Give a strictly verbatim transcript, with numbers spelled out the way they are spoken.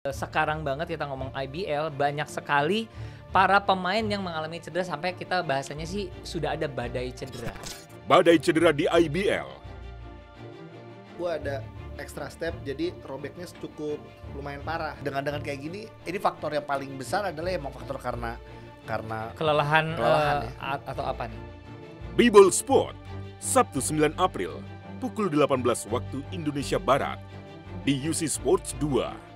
Sekarang banget kita ngomong I B L, banyak sekali para pemain yang mengalami cedera sampai kita bahasanya sih sudah ada badai cedera. Badai cedera di I B L. Gue ada extra step, jadi robeknya cukup lumayan parah. Dengan dengan kayak gini, ini faktor yang paling besar adalah emang faktor karena karena kelelahan, kelelahan uh, ya. atau apa nih? B-Ball Sport, Sabtu sembilan April, pukul delapan belas waktu Indonesia Barat, di U C Sports dua.